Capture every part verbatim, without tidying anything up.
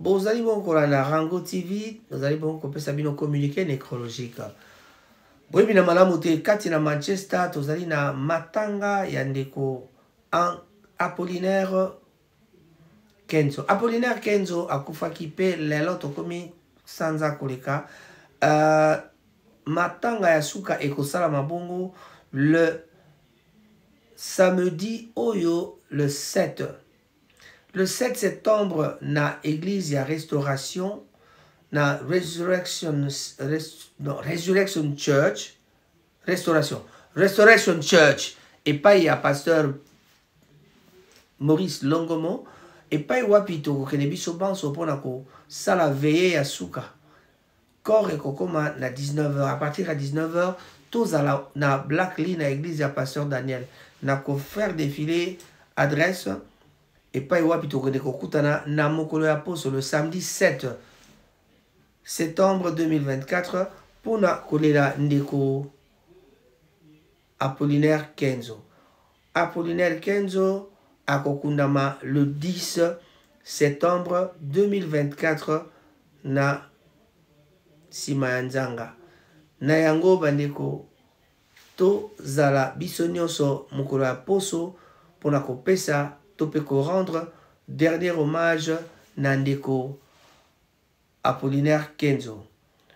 Vous allez bon la Rango T V, vous allez bon qu'on peut s'abonner communiqué nécrologique. Vous avez bien malamu te kati na Manchester, vous allez na matanga yandeko en Apollinaire Kenzo. Apollinaire Kenzo akufa kipe lelo tokomi sanza koleka. Uh, matanga ya suka ekosala mabongo le samedi oyo le sept. Le sept septembre na église ya Restauration na Resurrection res, non, Resurrection Church Restauration Restoration Church et pas ya pasteur Maurice Longomo et pas wapi to kene biso banso pona ko sala veillée ya suka corps et kokoma na dix-neuf heures à partir à dix-neuf heures tous à la na Black Lee na église ya pasteur Daniel na ko faire défiler adresse et pas wapi to kene kokutana na mokolo ya poso le samedi sept septembre deux mille vingt-quatre pour na kolela ndeko Apollinaire Kenzo. Apollinaire Kenzo a kokundama le dix septembre deux mille vingt-quatre na Simayanzanga. Na yango bandeko to zala biso nyonso mokolo ya poso pona kopesa to pe ko rendre dernier hommage na ndeko Apollinaire Kenzo.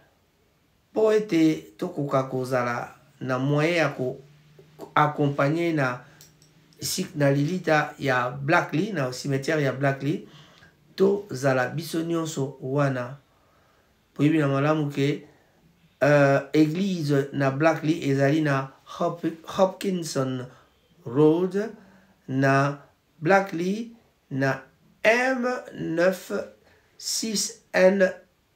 Po ete tokoka kozala na moyen ya ko accompagner na sik na lilita ya Black Lee na cimetière ya Black Lee to zala biso nyonso wana po yebi na malamu ke uh, église na Black Lee ezali na Hop Hopkinson Road na Black Lee na M neuf six N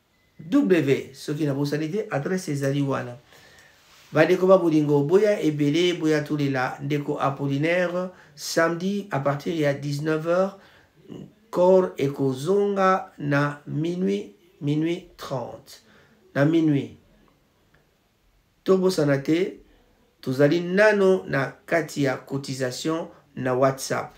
W ce qui n'a pas sanité adresse ezali wana. Bandeko babulingo boya ebele boya tulela ndeko Apollinaire samedi à partir ya dix-neuf heures corps ekozonga na minuit minuit trente na minuit tobo sanate tozali nano na kati ya cotisation na WhatsApp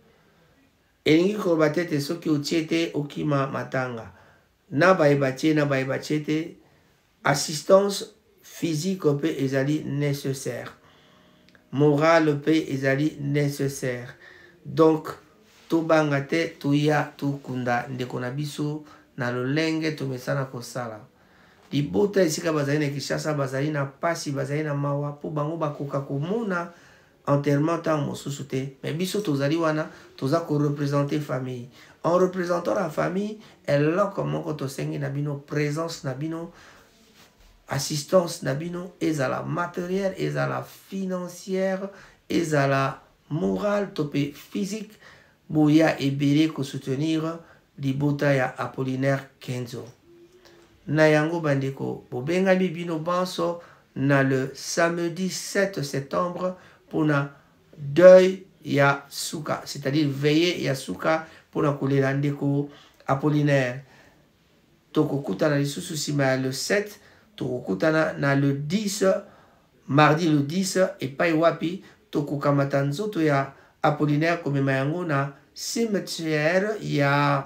elingi koloba tete soki otiete okima matanga na bayebatie na bayebatie te assistance physique pe ezali nécessaire morale pe ezali nécessaire donc tobanga te toya tukunda ndeko na biso na lolenge tomesana kosala libota esika bazali na Kinshasa bazali na pasi bazali na mawa po bango bakoka komona enterrement tant mosusu te mais biso tozali wana toza ko représenter famille en représentant la famille eloko moko tosengi na bino présence na bino assistance nabino ezala matériel ezala financière ezala morale topé physique boya ebele ko soutenir libota ya Apollinaire Kenzo na yango bandeko bobengami bino banso na le samedi sept septembre pour na deuil ya suka c'est-à-dire veillée ya suka pour na kolela ndeko Apollinaire tokokutana lisusu sima le sept tokokutana na le dix mardi le dix et pas wapi tokokamata nzoto ya Apollinaire komema yango na cimetière ya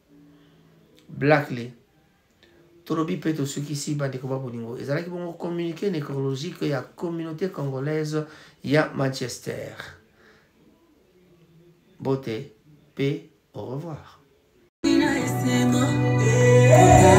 Black Lee torobi pe to suki si bandeko babolingo ezalaki bongo communiqué nécrologique ya communauté congolaise ya Manchester. Beauté, paix, au revoir.